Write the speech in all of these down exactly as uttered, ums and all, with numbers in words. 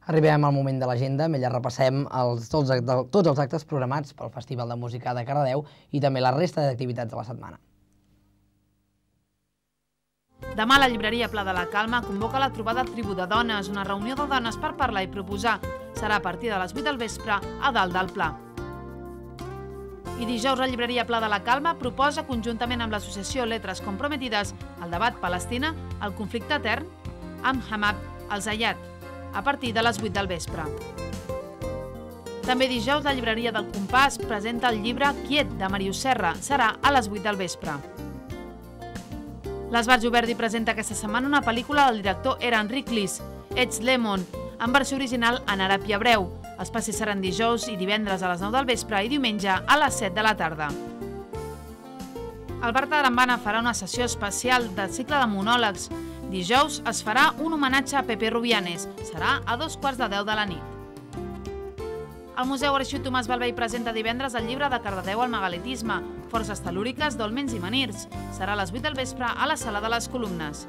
Arribem al moment de l'agenda, amb ella repassem els, tots, tots els actes programats pel Festival de Música de Cardedeu i també la resta d'activitats de la setmana. Demà la llibreria Pla de la Calma convoca la trobada Tribu de Dones, una reunió de dones per parlar i proposar. Serà a partir de les vuit del vespre a dalt del Pla. I dijous la llibreria Pla de la Calma proposa, conjuntament amb l'associació Letres Comprometides, el debat Palestina, el conflicte etern, amb Hamad al-Zayat, a partir de les vuit del vespre. També dijous la llibreria del Compàs presenta el llibre Quiet, de Màrius Serra. Serà a les vuit del vespre. L'Esbarjo Verdi presenta aquesta setmana una pel·lícula del director Eran Riklis, Ets Lemon, en versió original en àrab i hebreu. Els passis seran dijous i divendres a les nou del vespre i diumenge a les set de la tarda. El Bar Tarambana farà una sessió especial del cicle de monòlegs. Dijous es farà un homenatge a Pepe Rubianes. Serà a dos quarts de deu de la nit. El Museu Arxiu Tomàs Balvei presenta divendres el llibre de Cardedeu al megalitisme, forces tel·lúriques, dòlmens i menhirs. Serà a les vuit del vespre a la Sala de les Columnes.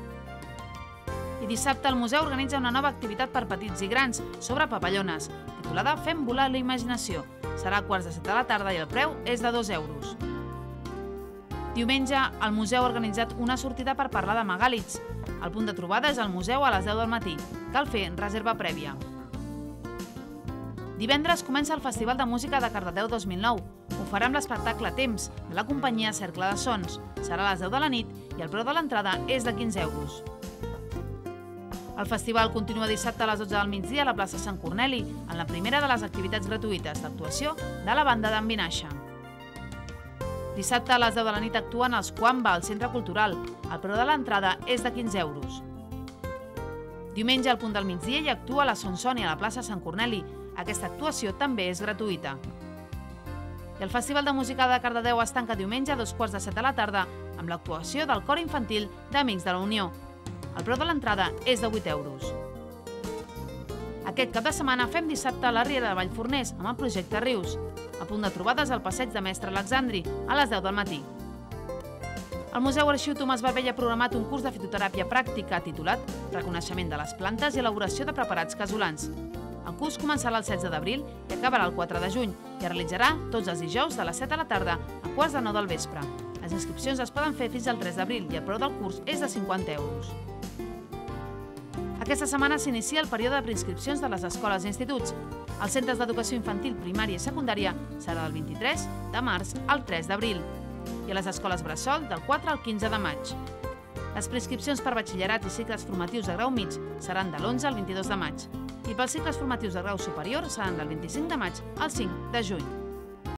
I dissabte el museu organitza una nova activitat per petits i grans sobre papallones, titulada Fem volar la imaginació. Serà a quarts de set de la tarda i el preu és de dos euros. Diumenge, el museu ha organitzat una sortida per parlar de megàlits. El punt de trobada és al museu a les deu del matí. Cal fer reserva prèvia. Divendres comença el Festival de Música de Cardedeu dos mil nou. Ho farà amb l'espectacle Temps, de la companyia Cercle de Sons. Serà a les deu de la nit i el preu de l'entrada és de quinze euros. El festival continua dissabte a les dotze del migdia a la plaça Sant Corneli, en la primera de les activitats gratuïtes d'actuació de la banda d'en Vinaixa. Dissabte a les deu de la nit actuen els Quamba al Centre Cultural. El preu de l'entrada és de quinze euros. Diumenge al punt del migdia hi actua la Sonsònia a la plaça Sant Corneli. Aquesta actuació també és gratuïta. I el Festival de Música de Cardedeu es tanca diumenge a dos quarts de set de la tarda amb l'actuació del cor infantil d'Amics de la Unió. El preu de l'entrada és de vuit euros. Aquest cap de setmana fem dissabte a la Riera de Vallforners amb el projecte Rius. A punt de trobades al passeig de Mestre Alexandri a les deu del matí. El Museu Arxiu Tomàs Balvei ha programat un curs de fitoteràpia pràctica titulat Reconeixement de les plantes i elaboració de preparats casolans. El curs començarà el setze d'abril i acabarà el quatre de juny i es realitzarà tots els dijous de les set de la tarda a quarts de nou del vespre. Les inscripcions es poden fer fins al tres d'abril i el preu del curs és de cinquanta euros. Aquesta setmana s'inicia el període de preinscripcions de les escoles i instituts. Els centres d'educació infantil, primària i secundària serà del vint-i-tres de març al tres d'abril i a les escoles bressol del quatre al quinze de maig. Les preinscripcions per batxillerat i cicles formatius de grau mig seran de l'onze al vint-i-dos de maig i pels cicles formatius de grau superior seran del vint-i-cinc de maig al cinc de juny.